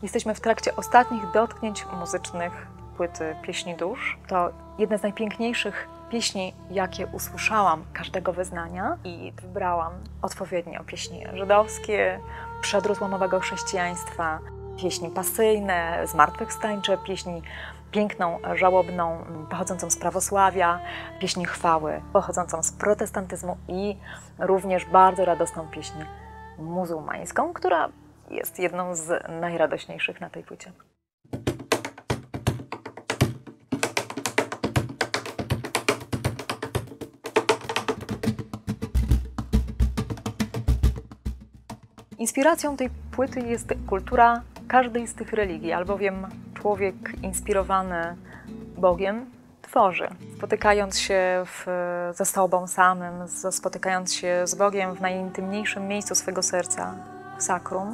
Jesteśmy w trakcie ostatnich dotknięć muzycznych płyty Pieśni Dusz. To jedne z najpiękniejszych pieśni, jakie usłyszałam każdego wyznania i wybrałam odpowiednio pieśni żydowskie, przedrozłamowego chrześcijaństwa, pieśni pasyjne, zmartwychwstańcze, pieśni piękną, żałobną, pochodzącą z prawosławia, pieśni chwały, pochodzącą z protestantyzmu i również bardzo radosną pieśń muzułmańską, która jest jedną z najradośniejszych na tej płycie. Inspiracją tej płyty jest kultura każdej z tych religii, albowiem człowiek inspirowany Bogiem tworzy. Spotykając się ze sobą samym, spotykając się z Bogiem w najintymniejszym miejscu swego serca, w sakrum,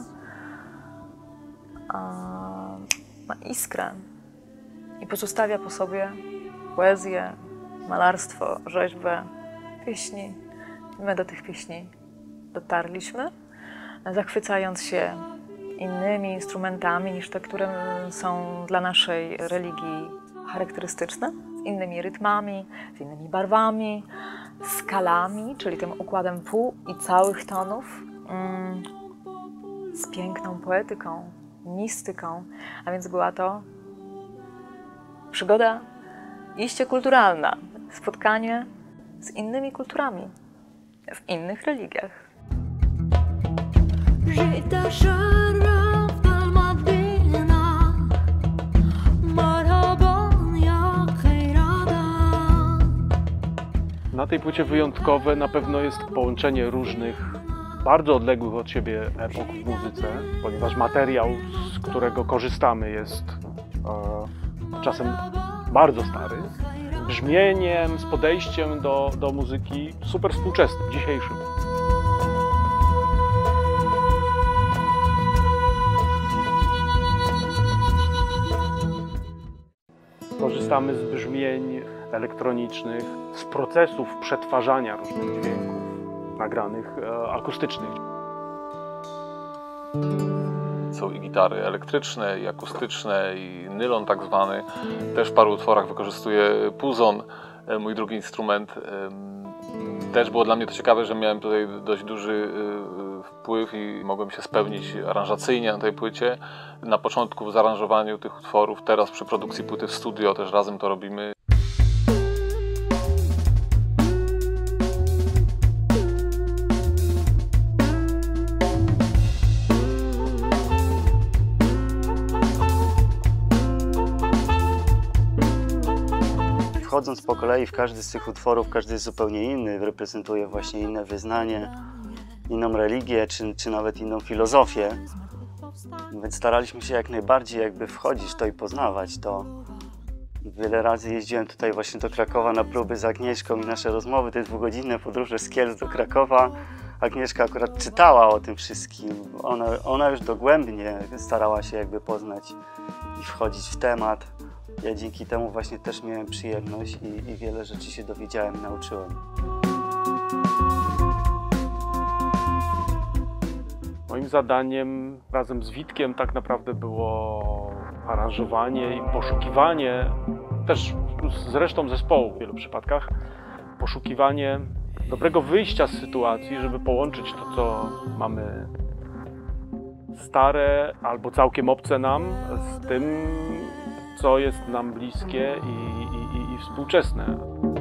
ma iskrę i pozostawia po sobie poezję, malarstwo, rzeźbę, pieśni. My do tych pieśni dotarliśmy, zachwycając się innymi instrumentami niż te, które są dla naszej religii charakterystyczne, z innymi rytmami, z innymi barwami, skalami, czyli tym układem pół i całych tonów, z piękną poetyką, mistyką, a więc była to przygoda iście kulturalna, spotkanie z innymi kulturami, w innych religiach. Na tej płycie wyjątkowe na pewno jest połączenie różnych, bardzo odległych od siebie epok w muzyce, ponieważ materiał, z którego korzystamy, jest czasem bardzo stary, z brzmieniem, z podejściem do muzyki super współczesnym, dzisiejszym. Korzystamy z brzmień elektronicznych, z procesów przetwarzania różnych dźwięków nagranych akustycznych. Są i gitary elektryczne, i akustyczne, i nylon tak zwany. Też w paru utworach wykorzystuję puzon, mój drugi instrument. Też było dla mnie to ciekawe, że miałem tutaj dość duży wpływ i mogłem się spełnić aranżacyjnie na tej płycie. Na początku w zaaranżowaniu tych utworów, teraz przy produkcji płyty w studio też razem to robimy. Wchodząc po kolei w każdy z tych utworów, każdy jest zupełnie inny, reprezentuje właśnie inne wyznanie, inną religię, czy nawet inną filozofię. Więc staraliśmy się jak najbardziej jakby wchodzić w to i poznawać to. Wiele razy jeździłem tutaj właśnie do Krakowa na próby z Agnieszką i nasze rozmowy, te dwugodzinne podróże z Kielc do Krakowa. Agnieszka akurat czytała o tym wszystkim. Ona już dogłębnie starała się jakby poznać i wchodzić w temat. Ja dzięki temu właśnie też miałem przyjemność i wiele rzeczy się dowiedziałem i nauczyłem. Moim zadaniem razem z Witkiem tak naprawdę było aranżowanie i poszukiwanie, też zresztą zespołu w wielu przypadkach, poszukiwanie dobrego wyjścia z sytuacji, żeby połączyć to, co mamy stare albo całkiem obce nam, z tym, co jest nam bliskie i współczesne.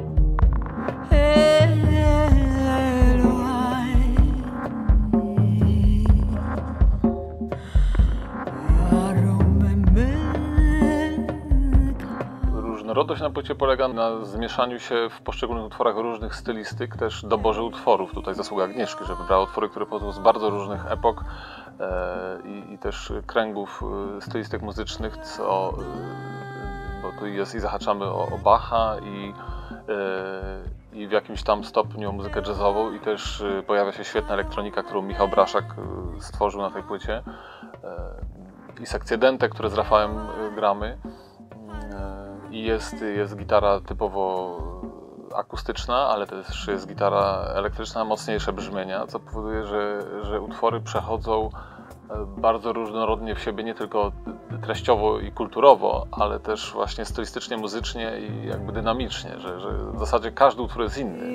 Różnorodność na płycie polega na zmieszaniu się w poszczególnych utworach różnych stylistyk, też doborze utworów. Tutaj zasługa Agnieszki, że wybrała utwory, które pochodzą z bardzo różnych epok i też kręgów stylistyk muzycznych, bo tu jest i zahaczamy o Bacha i w jakimś tam stopniu muzykę jazzową i też pojawia się świetna elektronika, którą Michał Braszak stworzył na tej płycie i sekcje dęte, które z Rafałem gramy. I jest gitara typowo akustyczna, ale też jest gitara elektryczna, mocniejsze brzmienia, co powoduje, że utwory przechodzą bardzo różnorodnie w siebie, nie tylko treściowo i kulturowo, ale też właśnie stylistycznie, muzycznie i jakby dynamicznie, że w zasadzie każdy utwór jest inny.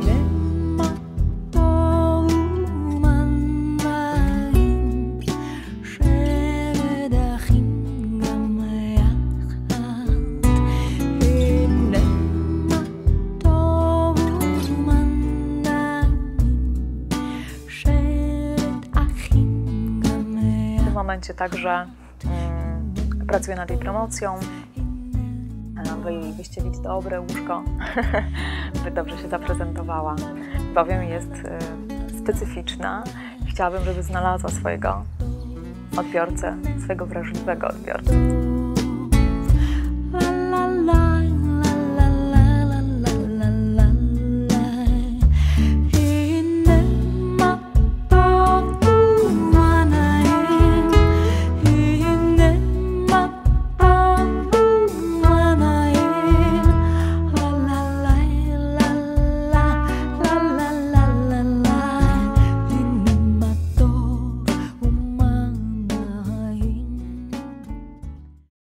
W momencie także pracuję nad jej promocją, by wyścielić dobre łóżko, by dobrze się zaprezentowała. Bowiem jest specyficzna. Chciałabym, żeby znalazła swojego odbiorcę, swojego wrażliwego odbiorcę.